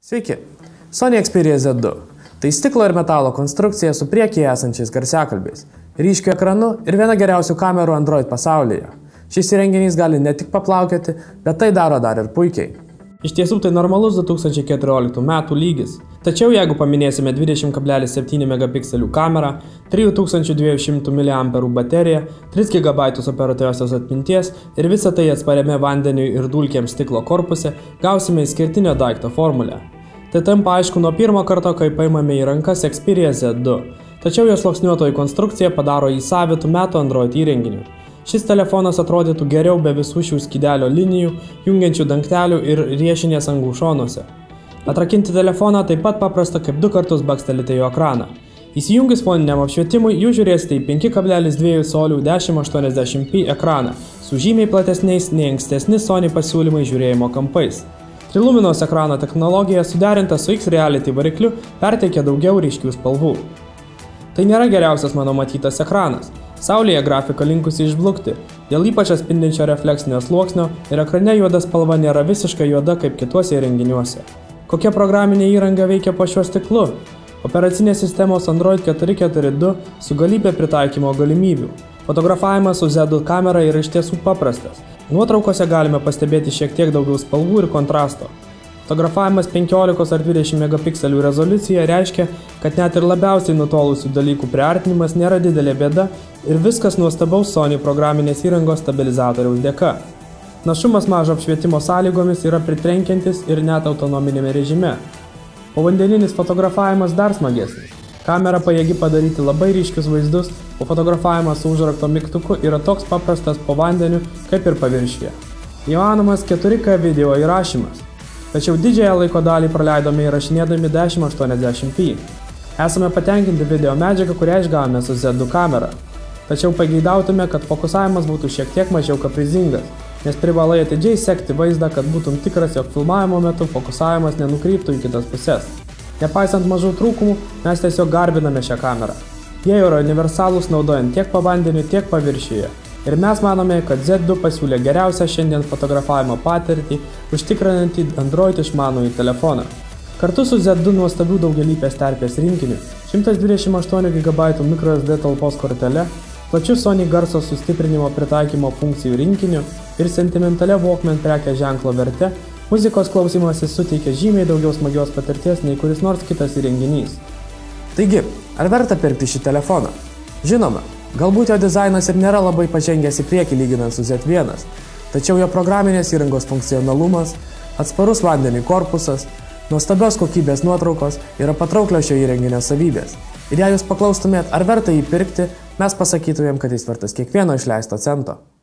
Sveiki, Sony Xperia Z2. Tai stiklo ir metalo konstrukcija su priekyje esančiais garsiakalbiais, ryškiu ekranu ir viena geriausių kamerų Android pasaulyje. Šis įrenginys gali ne tik paplaukioti, bet tai daro dar ir puikiai. Iš tiesų tai normalus 2014 metų lygis. Tačiau jeigu paminėsime 20,7 megapikselių kamerą, 3200 mAh bateriją, 3 GB operatyviosios atminties ir visą tai atspariame vandeniui ir dulkėms stiklo korpuse, gausime išskirtinio daikto formulę. Tai tampa aišku nuo pirmo karto, kai paimame į rankas Xperia Z2, tačiau jos sluoksniuotoji konstrukcija padaro jį savitų metų Android įrenginiu. Šis telefonas atrodytų geriau be visų šių skydelio linijų, jungiančių dangtelių ir riešinės angų šonuose. Atrakinti telefoną taip pat paprasta, kaip 2 kartus bakstelite jo ekraną. Įsijungus foniniam apšvietimui, jūs žiūrėsite į 5,2 colių 1080p ekraną, su žymiai platesniais nei ankstesni Sony pasiūlymai žiūrėjimo kampais. Triluminos ekrano technologija suderinta su X-Reality varikliu perteikia daugiau ryškių spalvų. Tai nėra geriausias mano matytas ekranas. Saulėje grafika linkusi išblukti, dėl ypač atspindinčio refleksinio sluoksnio ir ekrane juoda spalva nėra visiškai juoda kaip kituose įrenginiuose. Kokia programinė įranga veikia po šiuo stiklu? Operacinės sistemos Android 4.4.2 su galybė pritaikymo galimybių. Fotografavimas su Z2 kamera yra iš tiesų paprastas. Nuotraukose galime pastebėti šiek tiek daugiau spalvų ir kontrasto. Fotografavimas 15 ar 20 megapikselių rezoliucija reiškia, kad net ir labiausiai nutolusių dalykų priartinimas nėra didelė bėda ir viskas nuostabaus Sony programinės įrangos stabilizatoriaus dėka. Našumas mažo apšvietimo sąlygomis yra pritrenkiantis ir net autonominėme režime. Povandeninis fotografavimas dar smagesnis. Kamera pajėgi padaryti labai ryškius vaizdus, o fotografavimas su užrakto mygtuku yra toks paprastas po vandeniu kaip ir paviršiuje. Įmanomas 4K video įrašymas. Tačiau didžiąją laiko dalį praleidome įrašinėdami 1080p. Esame patenkinti video medžiagą, kurią išgavome su Z2 kamera. Tačiau pageidautume, kad fokusavimas būtų šiek tiek mažiau kaprizingas, nes privalai atidžiai sekti vaizdą, kad būtum tikras, jog filmavimo metu fokusavimas nenukryptų į kitas pusės. Nepaisant mažų trūkumų, mes tiesiog garbiname šią kamerą. Jie yra universalūs naudojant tiek po vandeniu, tiek paviršiuje. Ir mes manome, kad Z2 pasiūlė geriausią šiandien fotografavimo patirtį, užtikrinantį Android išmanųjį telefoną. Kartu su Z2 nuostabių daugialypės terpės rinkiniu, 128 GB microSD talpos kortele, plačiu Sony garso sustiprinimo pritaikymo funkcijų rinkiniu ir sentimentalia Walkman prekės ženklo verte, muzikos klausymasis suteikia žymiai daugiau smagios patirties nei kuris nors kitas įrenginys. Taigi, ar verta pirkti šį telefoną? Žinoma. Galbūt jo dizainas ir nėra labai pažengęs į priekį lyginant su Z1, tačiau jo programinės įrangos funkcionalumas, atsparus vandeniui korpusas, nuostabios kokybės nuotraukos yra patrauklios šio įrenginio savybės. Ir jei jūs paklaustumėt, ar verta jį pirkti, mes pasakytumėm, kad jis vertas kiekvieno išleisto cento.